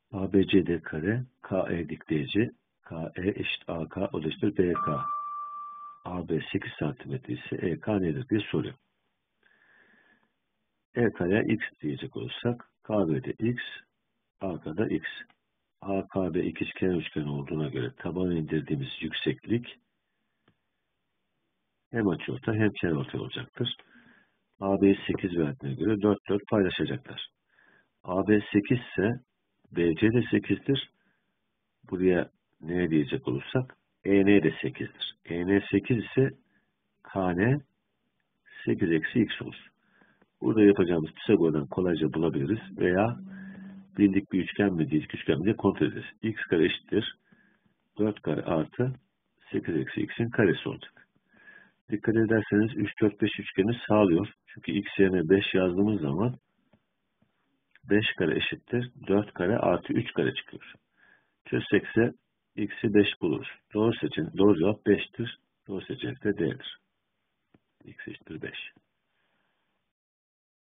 ABCD kare, KE dik DC, KE eşit AK, o da eşittir BK. AB 8 cm ise EK nedir diye soruyor. EK'ya X diyecek olursak, KB'de X, AK'da X. AKB ikizkenar üçgen olduğuna göre tabana indirdiğimiz yükseklik hem açıortay hem kenarortay olacaktır. AB'yi 8 verdiğine göre 4 paylaşacaklar. AB 8 ise BC de 8'dir. Buraya ne diyecek olursak EN de 8'dir. EN 8 ise KN 8 eksi X olur. Burada yapacağımız Pisagor'dan kolayca bulabiliriz veya bildik bir üçgen mi dik üçgen mi diye kontrol ederiz. X kare eşittir 4 kare artı 8 eksi X'in karesi olacak. Dikkat ederseniz 3, 4, 5 üçgeni sağlıyor. Çünkü X yerine 5 yazdığımız zaman 5 kare eşittir 4 kare artı 3 kare çıkıyor. Çözsekse X'i 5 buluruz. Doğru cevap 5'tir. Doğru seçenek de D'dir. X eşittir 5.